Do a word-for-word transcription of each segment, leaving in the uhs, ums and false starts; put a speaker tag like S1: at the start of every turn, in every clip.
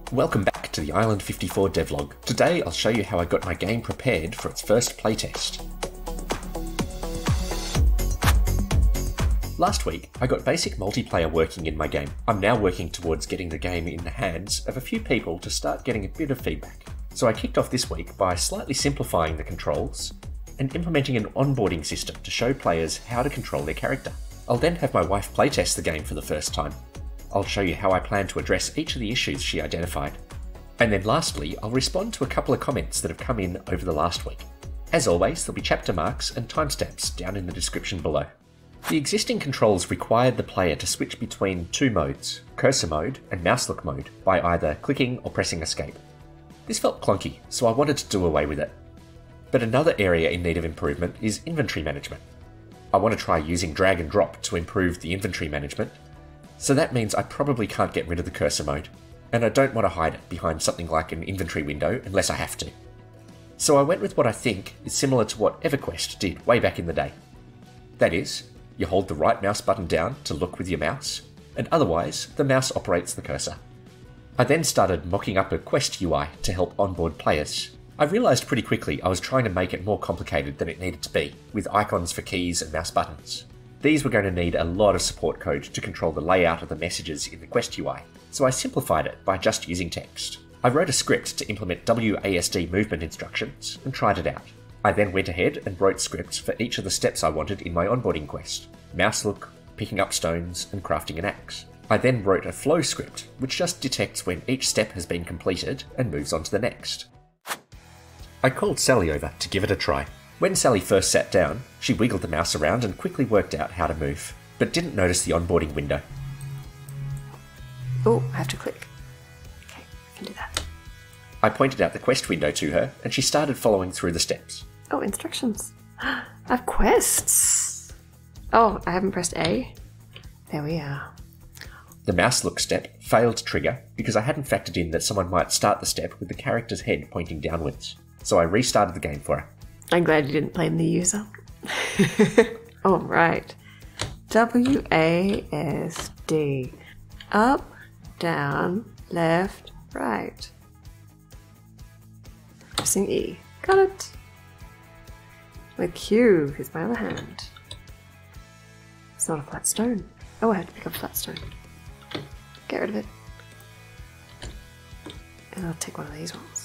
S1: Welcome back to the Island fifty-four devlog. Today I'll show you how I got my game prepared for its first playtest. Last week, I got basic multiplayer working in my game. I'm now working towards getting the game in the hands of a few people to start getting a bit of feedback. So I kicked off this week by slightly simplifying the controls and implementing an onboarding system to show players how to control their character. I'll then have my wife playtest the game for the first time. I'll show you how I plan to address each of the issues she identified. And then lastly, I'll respond to a couple of comments that have come in over the last week. As always, there'll be chapter marks and timestamps down in the description below. The existing controls required the player to switch between two modes, cursor mode and mouse look mode, by either clicking or pressing escape. This felt clunky, so I wanted to do away with it. But another area in need of improvement is inventory management. I want to try using drag and drop to improve the inventory management, so that means I probably can't get rid of the cursor mode, and I don't want to hide it behind something like an inventory window unless I have to. So I went with what I think is similar to what EverQuest did way back in the day. That is, you hold the right mouse button down to look with your mouse, and otherwise the mouse operates the cursor. I then started mocking up a Quest U I to help onboard players. I realised pretty quickly I was trying to make it more complicated than it needed to be, with icons for keys and mouse buttons. These were going to need a lot of support code to control the layout of the messages in the Quest U I, so I simplified it by just using text. I wrote a script to implement W A S D movement instructions and tried it out. I then went ahead and wrote scripts for each of the steps I wanted in my onboarding quest: mouse look, picking up stones, and crafting an axe. I then wrote a flow script, which just detects when each step has been completed and moves on to the next. I called Sally over to give it a try. When Sally first sat down, she wiggled the mouse around and quickly worked out how to move, but didn't notice the onboarding window.
S2: Oh, I have to click. Okay, I can do that.
S1: I pointed out the quest window to her, and she started following through the steps.
S2: Oh, instructions. I have quests. Oh, I haven't pressed A. There we are.
S1: The mouse look step failed to trigger because I hadn't factored in that someone might start the step with the character's head pointing downwards, so I restarted the game for her.
S2: I'm glad you didn't blame the user. Oh, right. W A S D. Up, down, left, right. Pressing E. Got it. With Q is my other hand. It's not a flat stone. Oh, I had to pick up a flat stone. Get rid of it. And I'll take one of these ones.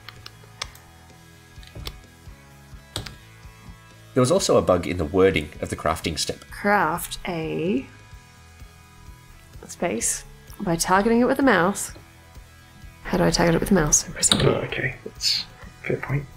S1: There was also a bug in the wording of the crafting step.
S2: Craft a space by targeting it with the mouse. How do I target it with the mouse? I'm pressing
S1: Oh, okay, that's a fair point.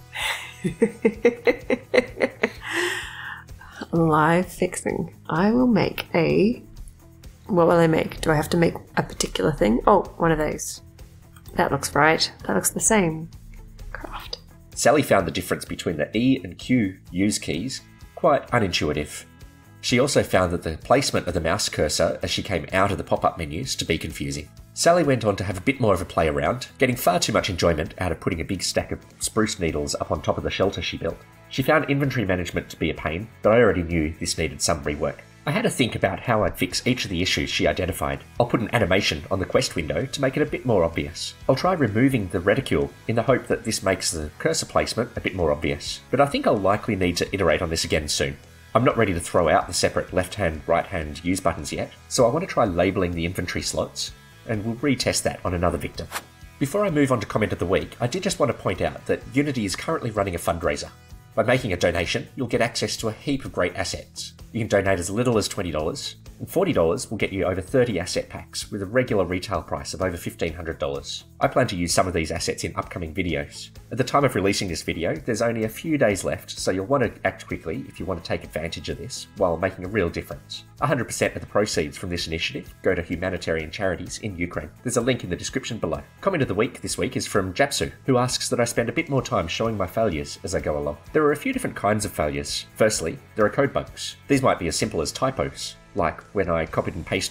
S2: Live fixing. I will make a... What will I make? Do I have to make a particular thing? Oh, one of those. That looks right. That looks the same. Craft.
S1: Sally found the difference between the E and Q use keys quite unintuitive. She also found that the placement of the mouse cursor as she came out of the pop-up menus to be confusing. Sally went on to have a bit more of a play around, getting far too much enjoyment out of putting a big stack of spruce needles up on top of the shelter she built. She found inventory management to be a pain, but I already knew this needed some rework. I had to think about how I'd fix each of the issues she identified. I'll put an animation on the quest window to make it a bit more obvious. I'll try removing the reticule in the hope that this makes the cursor placement a bit more obvious, but I think I'll likely need to iterate on this again soon. I'm not ready to throw out the separate left-hand, right-hand use buttons yet, so I want to try labelling the inventory slots, and we'll retest that on another victim. Before I move on to comment of the week, I did just want to point out that Unity is currently running a fundraiser. By making a donation, you'll get access to a heap of great assets. You can donate as little as twenty dollars, and forty dollars will get you over thirty asset packs with a regular retail price of over fifteen hundred dollars. I plan to use some of these assets in upcoming videos. At the time of releasing this video, there's only a few days left, so you'll want to act quickly if you want to take advantage of this while making a real difference. one hundred percent of the proceeds from this initiative go to humanitarian charities in Ukraine. There's a link in the description below. Comment of the week this week is from Japsu, who asks that I spend a bit more time showing my failures as I go along. There are a few different kinds of failures. Firstly, there are code bugs. These might be as simple as typos, like when I copied and pasted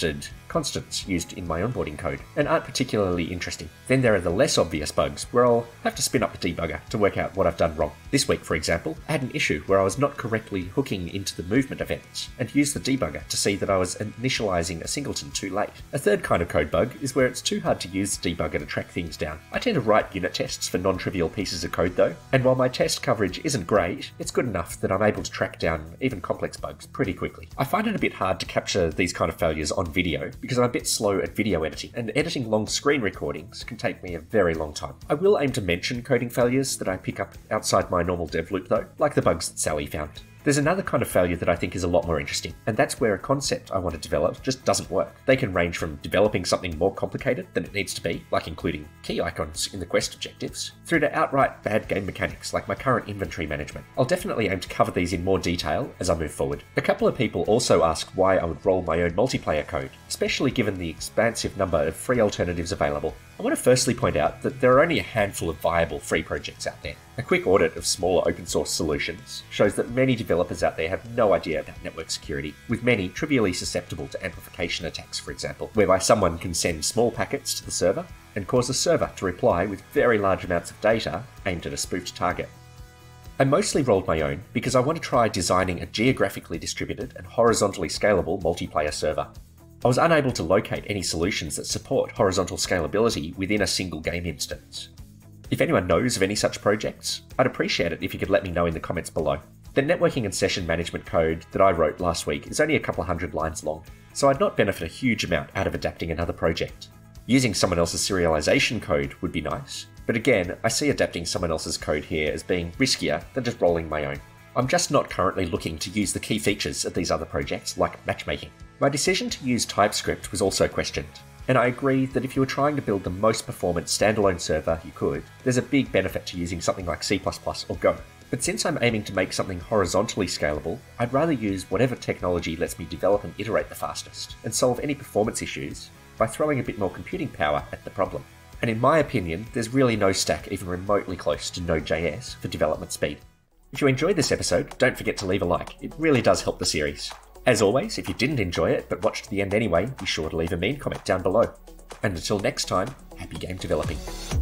S1: constants used in my onboarding code, and aren't particularly interesting. Then there are the less obvious bugs, where I'll have to spin up the debugger to work out what I've done wrong. This week, for example, I had an issue where I was not correctly hooking into the movement events, and used the debugger to see that I was initializing a singleton too late. A third kind of code bug is where it's too hard to use the debugger to track things down. I tend to write unit tests for non-trivial pieces of code though, and while my test coverage isn't great, it's good enough that I'm able to track down even complex bugs pretty quickly. I find it a bit hard to capture these kind of failures on video because I'm a bit slow at video editing, and editing long screen recordings can take me a very long time. I will aim to mention coding failures that I pick up outside my normal dev loop though, like the bugs that Sally found. There's another kind of failure that I think is a lot more interesting, and that's where a concept I want to develop just doesn't work. They can range from developing something more complicated than it needs to be, like including key icons in the quest objectives, through to outright bad game mechanics like my current inventory management. I'll definitely aim to cover these in more detail as I move forward. A couple of people also asked why I would roll my own multiplayer code, especially given the expansive number of free alternatives available. I want to firstly point out that there are only a handful of viable free projects out there. A quick audit of smaller open source solutions shows that many developers out there have no idea about network security, with many trivially susceptible to amplification attacks, for example, whereby someone can send small packets to the server and cause the server to reply with very large amounts of data aimed at a spoofed target. I mostly rolled my own because I want to try designing a geographically distributed and horizontally scalable multiplayer server. I was unable to locate any solutions that support horizontal scalability within a single game instance. If anyone knows of any such projects, I'd appreciate it if you could let me know in the comments below. The networking and session management code that I wrote last week is only a couple of hundred lines long, so I'd not benefit a huge amount out of adapting another project. Using someone else's serialization code would be nice, but again, I see adapting someone else's code here as being riskier than just rolling my own. I'm just not currently looking to use the key features of these other projects, like matchmaking. My decision to use TypeScript was also questioned, and I agree that if you were trying to build the most performant standalone server you could, there's a big benefit to using something like C plus plus or Go. But since I'm aiming to make something horizontally scalable, I'd rather use whatever technology lets me develop and iterate the fastest, and solve any performance issues by throwing a bit more computing power at the problem. And in my opinion, there's really no stack even remotely close to Node.js for development speed. If you enjoyed this episode, don't forget to leave a like, it really does help the series. As always, if you didn't enjoy it but watched to the end anyway, be sure to leave a mean comment down below. And until next time, happy game developing.